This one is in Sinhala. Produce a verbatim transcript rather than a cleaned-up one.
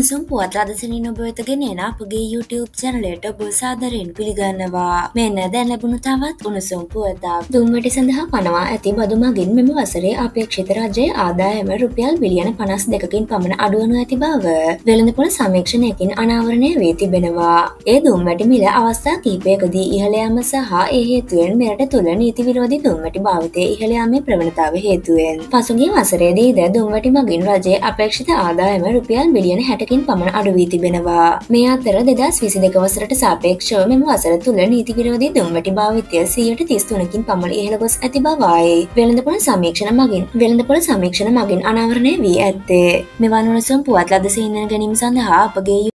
උණුසුම් පුවත් අදසනින් ඔබ වෙත ගෙනෙන අපගේ YouTube channelයට ඔබ සාදරයෙන් පිළිගන්නවා. මෙන්න දැන් ලැබුණු තවත් උණුසුම් පුවතක්. දුම්වැටි සඳහා පනවා ඇති බදු මගින් මෙම වසරේ අපේක්ෂිත රජයේ ආදායම රුපියල් බිලියන පනස් දෙකකින් පමණ අඩුවනු ඇති බව වෙළඳපොළ සමීක්ෂණයකින් අනාවරණය වී තිබෙනවා. ඒ දුම්වැටි මිල අවස්ථා කිහිපයකදී ඉහළ යාම සහ ඒ හේතුවෙන් මෙරට තුළ නීති විරෝධී දුම්වැටි භාවිතය ඉහළ යාමේ ප්‍රවණතාව හේතුවෙන් පසුගිය වසරේදීද දුම්වැටි මගින් රජයේ අපේක්ෂිත ආදායම රුපියල් බිලියන හැටකින් පමණ අඩු වී තිබෙනවා. මේ අතර දෙදහස් විසි දෙක වසරට සාපේක්ෂව මෙම වසර තුළ නීති විරෝධී දුම්වැටි භාවිතය සියයට තිස් තුනකින් පමණ ඉහළ ගොස් ඇති බවයි වෙළඳපොළ සමීක්ෂණ මගින් වෙළඳපොළ සමීක්ෂණ මගින් අනාවරණය වී ඇත්තේ. මෙවන් උණුසුම් පුවත් ලද සීනන ගැනීම සඳහා අපගේ